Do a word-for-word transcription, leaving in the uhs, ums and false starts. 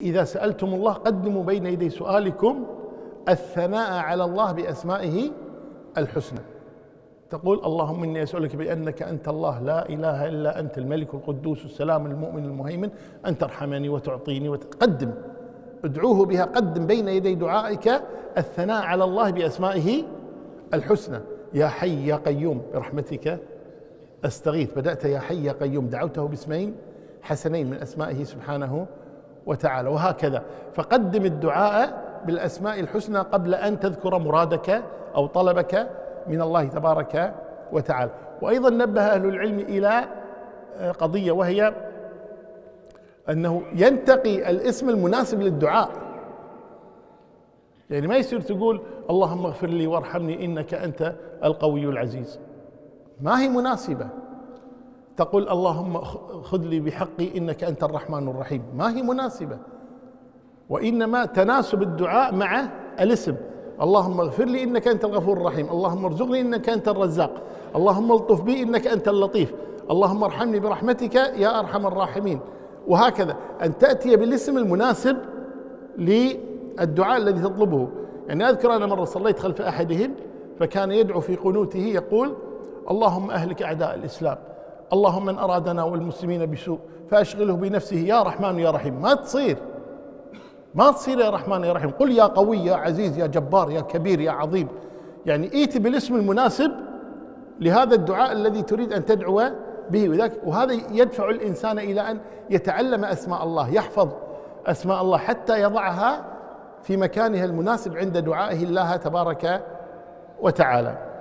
إذا سألتم الله قدموا بين يدي سؤالكم الثناء على الله بأسمائه الحسنى. تقول اللهم إني أسألك بأنك أنت الله لا إله إلا أنت الملك القدوس السلام المؤمن المهيمن أن ترحمني وتعطيني وتقدم، ادعوه بها، قدم بين يدي دعائك الثناء على الله بأسمائه الحسنى. يا حي يا قيوم برحمتك أستغيث، بدأت يا حي يا قيوم، دعوته باسمين حسنين من أسمائه سبحانه وتعالى، وهكذا. فقدم الدعاء بالأسماء الحسنى قبل أن تذكر مرادك أو طلبك من الله تبارك وتعالى. وأيضا نبه أهل العلم إلى قضية، وهي أنه ينتقي الاسم المناسب للدعاء. يعني ما يصير تقول اللهم اغفر لي وارحمني إنك أنت القوي العزيز، ما هي مناسبة. تقول اللهم خذ لي بحقي إنك أنت الرحمن الرحيم، ما هي مناسبة. وإنما تناسب الدعاء مع الاسم. اللهم اغفر لي إنك أنت الغفور الرحيم، اللهم ارزقني إنك أنت الرزاق، اللهم الطف بي إنك أنت اللطيف، اللهم ارحمني برحمتك يا أرحم الراحمين. وهكذا أن تأتي بالاسم المناسب للدعاء الذي تطلبه. يعني أذكر أنا مرة صليت خلف أحدهم فكان يدعو في قنوته يقول اللهم أهلك أعداء الإسلام، اللهم من أرادنا والمسلمين بسوء فأشغله بنفسه يا رحمن يا رحيم. ما تصير ما تصير يا رحمن يا رحيم، قل يا قوي يا عزيز يا جبار يا كبير يا عظيم. يعني ايتي بالاسم المناسب لهذا الدعاء الذي تريد أن تدعو به، وذاك وهذا يدفع الإنسان إلى أن يتعلم أسماء الله، يحفظ أسماء الله حتى يضعها في مكانها المناسب عند دعائه الله تبارك وتعالى.